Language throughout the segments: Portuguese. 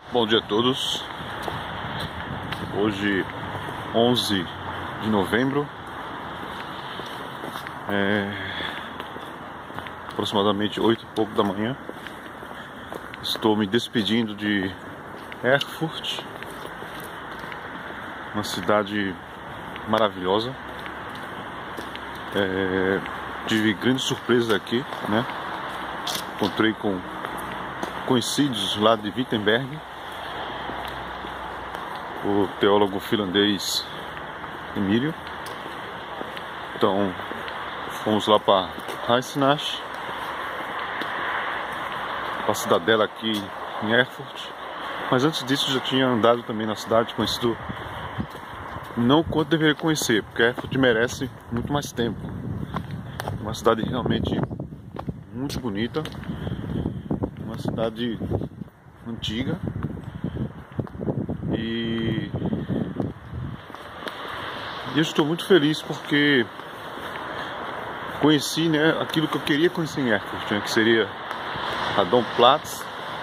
Bom dia a todos. Hoje 11 de novembro, aproximadamente 8 e pouco da manhã. Estou me despedindo de Erfurt, uma cidade maravilhosa. Tive grandes surpresas aqui, né? Encontrei com conhecidos lá de Wittenberg, o teólogo finlandês Emílio. Então fomos lá para Eisenach, a cidadela aqui em Erfurt. Mas antes disso já tinha andado também na cidade, conhecido não quanto deveria conhecer, porque Erfurt merece muito mais tempo. Uma cidade realmente muito bonita, uma cidade antiga, e eu estou muito feliz porque conheci, né, aquilo que eu queria conhecer em Erfurt, né, que seria a Domplatz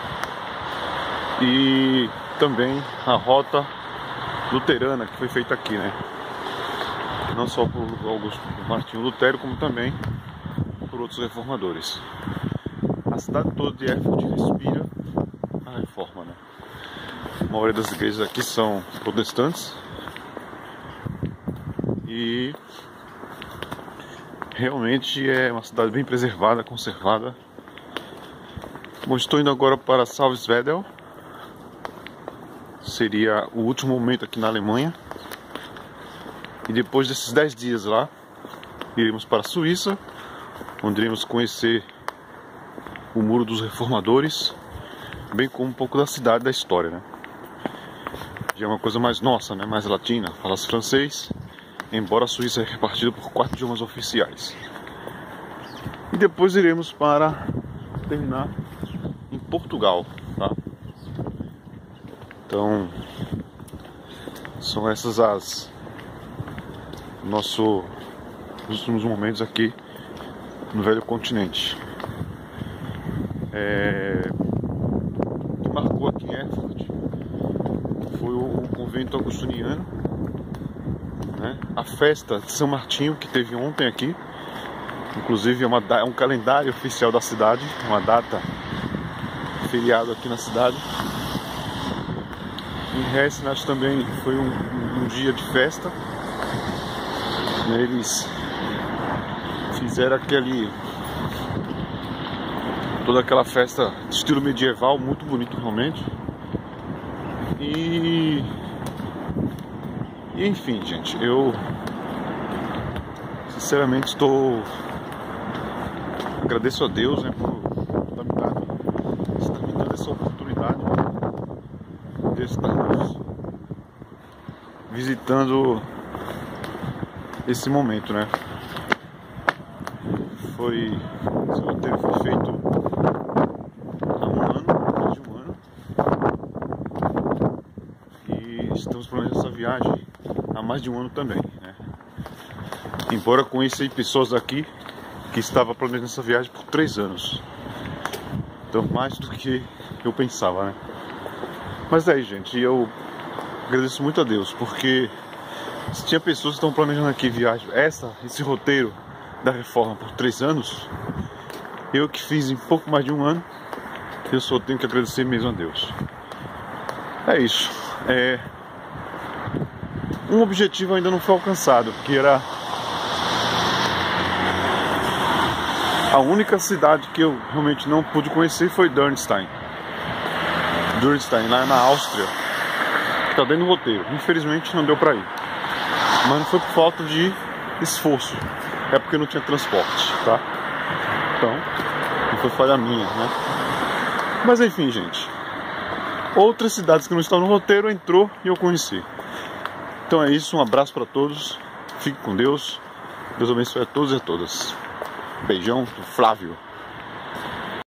e também a rota luterana que foi feita aqui, né, não só por Augusto Martinho Lutero, como também por outros reformadores. A cidade toda de Erfurt respira a reforma, né? A maioria das igrejas aqui são protestantes e realmente é uma cidade bem preservada, conservada. Bom, estou indo agora para Salzwedel. Seria o último momento aqui na Alemanha. E depois desses 10 dias lá, iremos para a Suíça, onde iremos conhecer o Muro dos Reformadores, bem como um pouco da cidade, da história, né? Já é uma coisa mais nossa, né? Mais latina, fala-se francês, embora a Suíça é repartida por 4 idiomas oficiais. E depois iremos para terminar em Portugal, tá? Então, são essas os últimos momentos aqui no velho continente. O que marcou aqui em Erfurt foi o convento agostiniano, né? A festa de São Martinho que teve ontem aqui, inclusive é um calendário oficial da cidade, uma data feriado aqui na cidade. Em Eisenach também foi um dia de festa, né? Eles fizeram toda aquela festa de estilo medieval, muito bonito realmente. E enfim, gente, eu sinceramente agradeço a Deus, né, por estar me dando essa oportunidade de estarmos visitando esse momento, né? Esse roteiro foi feito há mais de um ano, e estamos planejando essa viagem há mais de um ano também, né? Embora conheça pessoas aqui que estavam planejando essa viagem por 3 anos, então mais do que eu pensava, né? Mas aí, gente, eu agradeço muito a Deus, porque se tinha pessoas que estão planejando aqui viagem, esse roteiro da reforma por 3 anos, eu que fiz em pouco mais de um ano, eu só tenho que agradecer mesmo a Deus. É isso. Um objetivo ainda não foi alcançado, que era a única cidade que eu realmente não pude conhecer, foi Dürnstein, lá na Áustria. Está dentro do roteiro. Infelizmente não deu para ir, mas não foi por falta de esforço, é porque não tinha transporte, tá? Então, não foi falha minha, né? Mas enfim, gente, outras cidades que não estavam no roteiro entrou e eu conheci. Então é isso, um abraço para todos, fique com Deus, Deus abençoe a todos e a todas. Beijão do Flávio.